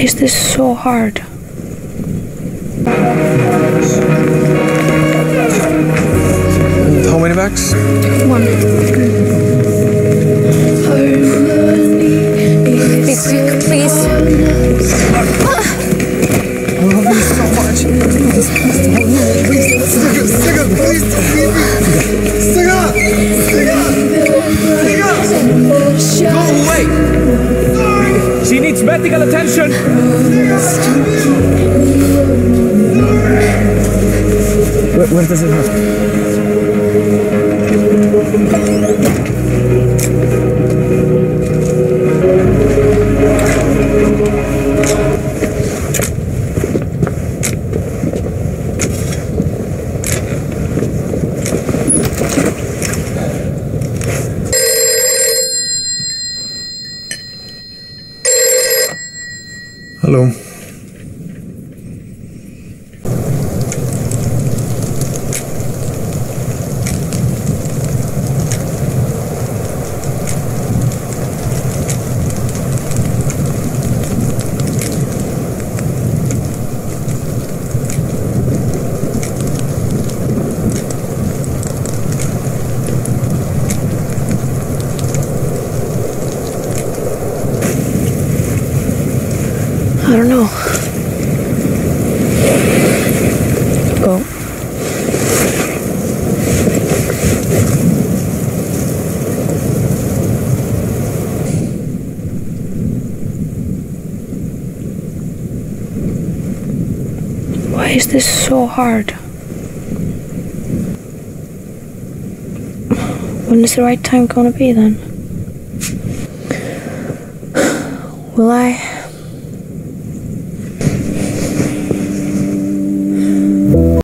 is this so hard? How many bags? One. Be quick, please. I love you so much. Please, Stiga, please don't leave me. Stiga! Go away! She needs medical attention! Where does it hurt? Hello. I don't know. Go. Why is this so hard? When is the right time gonna be then? Will I